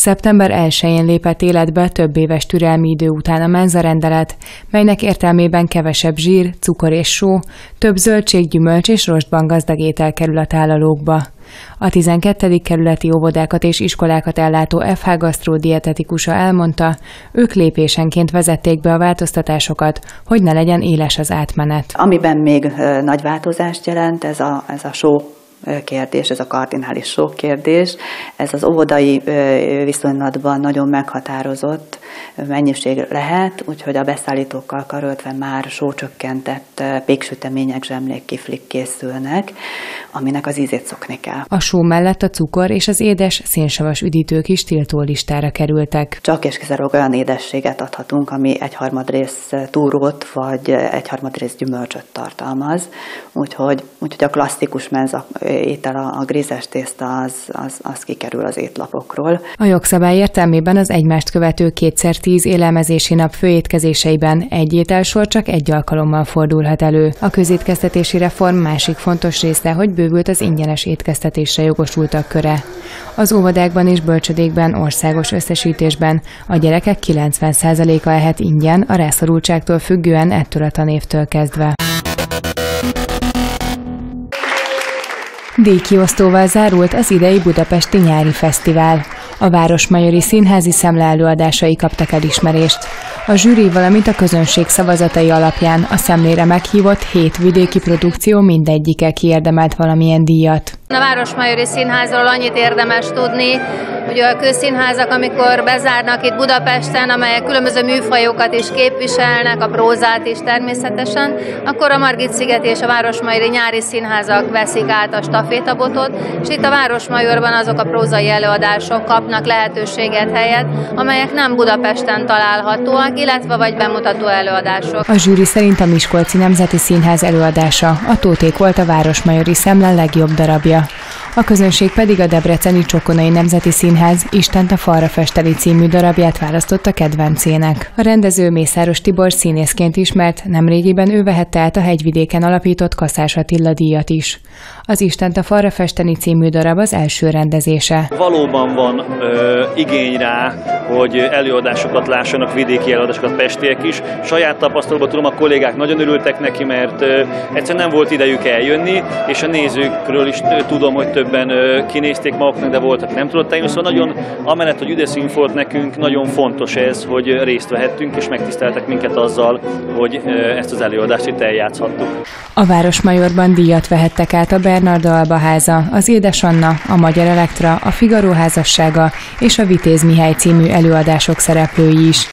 Szeptember 1-én lépett életbe több éves türelmi idő után a menzarendelet, melynek értelmében kevesebb zsír, cukor és só, több zöldség, gyümölcs és rostban gazdag étel kerül a tálalókba. A 12. kerületi óvodákat és iskolákat ellátó FH Gasztró dietetikusa elmondta, ők lépésenként vezették be a változtatásokat, hogy ne legyen éles az átmenet. Amiben még nagy változást jelent, ez a só kérdés, ez a kardinális só kérdés. Ez az óvodai viszonylatban nagyon meghatározott mennyiség lehet, úgyhogy a beszállítókkal karöltve már sócsökkentett péksütemények, zsemlék, kiflik készülnek, aminek az ízét szokni kell. A só mellett a cukor és az édes, szénsavas üdítők is tiltó listára kerültek. Csak és kizárólag olyan édességet adhatunk, ami 1/3 rész túrót vagy 1/3 rész gyümölcsöt tartalmaz, úgyhogy a klasszikus menza étel, a grízes tészta az kikerül az étlapokról. A jogszabály értelmében az egymást követő 2x10 élelmezési nap főétkezéseiben egy ételsor csak egy alkalommal fordulhat elő. A közétkeztetési reform másik fontos része, hogy bővült az ingyenes étkeztetésre jogosultak köre. Az óvodákban és bölcsödékben országos összesítésben a gyerekek 90%-a ehet ingyen a rászorultságtól függően ettől a tanévtől kezdve. Díjkiosztóval zárult az idei Budapesti Nyári Fesztivál. A Városmajori Színházi Szemle előadásai kaptak elismerést. A zsűri, valamint a közönség szavazatai alapján a szemlére meghívott 7 vidéki produkció mindegyike kiérdemelt valamilyen díjat. A Városmajori Színházról annyit érdemes tudni, hogy a közszínházak, amikor bezárnak itt Budapesten, amelyek különböző műfajokat is képviselnek, a prózát is természetesen, akkor a Margit-sziget és a Városmajori Nyári Színházak veszik át a stafétabotot, és itt a Városmajorban azok a prózai előadások kapnak lehetőséget, helyet, amelyek nem Budapesten találhatóak, illetve vagy bemutató előadások. A zsűri szerint a Miskolci Nemzeti Színház előadása, a Tóték volt a Városmajori Szemle legjobb darabja. A közönség pedig a debreceni Csokonai Nemzeti Színház Istent a falra festeli című darabját választotta kedvencének. A rendező Mészáros Tibor színészként ismert, nemrégiben ő vehette át a Hegyvidéken alapított Kaszás Attila díjat is. Az Istent a falra festeni című darab az első rendezése. Valóban van igény rá, hogy előadásokat lássanak, vidéki előadásokat pestiek is. Saját tapasztalatban tudom, a kollégák nagyon örültek neki, mert egyszerűen nem volt idejük eljönni, és a nézőkről is tudom, hogy többen kinézték maguknak, de voltak, nem tudott eljönni. Szóval nagyon, amellett, hogy üde színf volt nekünk, nagyon fontos ez, hogy részt vehettünk, és megtiszteltek minket azzal, hogy ezt az előadást itt eljátszhattuk. A Városmajorban díjat vehettek át a Bernarda Alba háza, az Édes Anna, a Magyar Elektra, a Figaro házassága és a Vitéz Mihály című előadások szereplői is.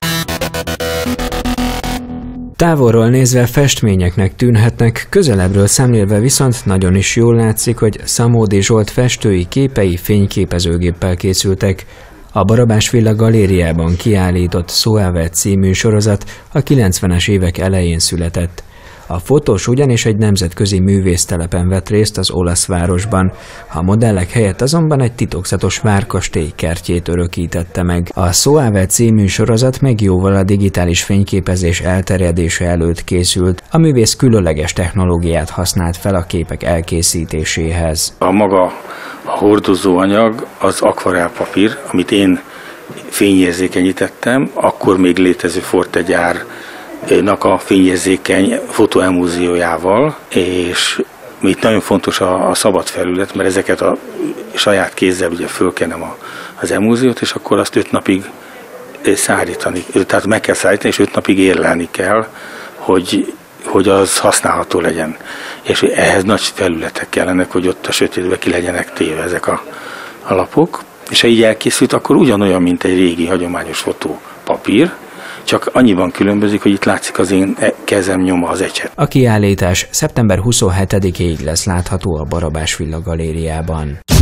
Távolról nézve festményeknek tűnhetnek, közelebbről szemlélve viszont nagyon is jól látszik, hogy Szamódi Zsolt festői képei fényképezőgéppel készültek. A Barabás Villa galériában kiállított Soave című sorozat a 90-es évek elején született. A fotós ugyanis egy nemzetközi művésztelepen vett részt az olasz városban, a modellek helyett azonban egy titokzatos várkastély kertjét örökítette meg. A Soave című sorozat meg jóval a digitális fényképezés elterjedése előtt készült. A művész különleges technológiát használt fel a képek elkészítéséhez. A maga a hordozóanyag az akvarellpapír, amit én fényérzékenyítettem, akkor még létező Forte gyárnak a fényérzékeny fotoemúziójával, és itt nagyon fontos a szabad felület, mert ezeket a saját kézzel ugye fölkenem az emúziót, és akkor azt 5 napig szárítani, tehát meg kell szárítani, és 5 napig érlelni kell, hogy az használható legyen. És ehhez nagy felületek kellenek, hogy ott a sötétbe ki legyenek téve ezek a lapok. És ha így elkészült, akkor ugyanolyan, mint egy régi hagyományos fotópapír, csak annyiban különbözik, hogy itt látszik az én kezem nyoma, az ecset. A kiállítás szeptember 27-ig lesz látható a Barabás Villa galériában.